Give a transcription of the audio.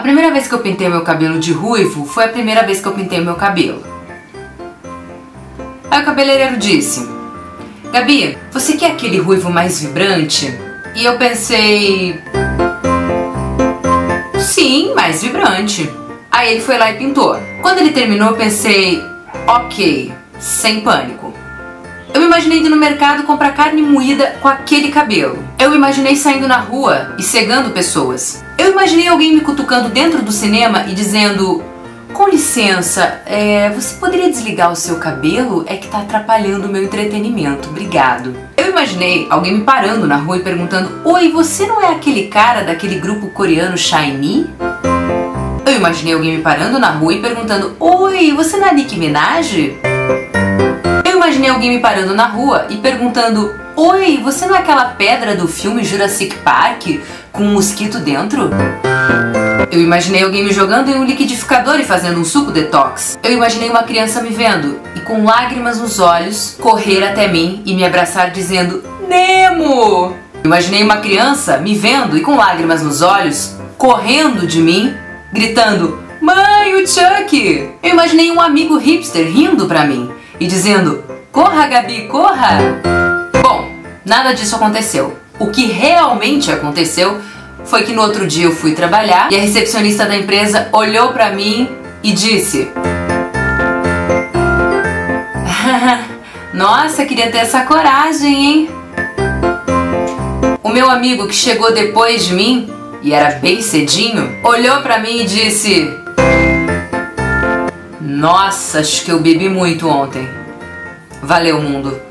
primeira vez que eu pintei meu cabelo de ruivo foi a primeira vez que eu pintei meu cabelo. Aí o cabeleireiro disse: Gabi, você quer aquele ruivo mais vibrante? E eu pensei: sim, mais vibrante. Aí ele foi lá e pintou. Quando ele terminou eu pensei: ok, sem pânico. Eu me imaginei indo no mercado comprar carne moída com aquele cabelo. Eu me imaginei saindo na rua e cegando pessoas. Eu imaginei alguém me cutucando dentro do cinema e dizendo: com licença, você poderia desligar o seu cabelo? É que tá atrapalhando o meu entretenimento, obrigado. Eu imaginei alguém me parando na rua e perguntando: oi, você não é aquele cara daquele grupo coreano SHINee? Eu imaginei alguém me parando na rua e perguntando: oi, você não é Nicki Minaj? Eu imaginei alguém me parando na rua e perguntando: oi, você não é aquela pedra do filme Jurassic Park com um mosquito dentro? Eu imaginei alguém me jogando em um liquidificador e fazendo um suco detox. Eu imaginei uma criança me vendo e com lágrimas nos olhos correr até mim e me abraçar dizendo: Nemo! Eu imaginei uma criança me vendo e com lágrimas nos olhos correndo de mim, gritando: mãe, o Chuck! Eu imaginei um amigo hipster rindo pra mim e dizendo: corra, Gabi, corra! Bom, nada disso aconteceu. O que realmente aconteceu foi que no outro dia eu fui trabalhar e a recepcionista da empresa olhou pra mim e disse: nossa, queria ter essa coragem, hein? O meu amigo que chegou depois de mim, e era bem cedinho, olhou pra mim e disse: nossa, acho que eu bebi muito ontem. Valeu, mundo.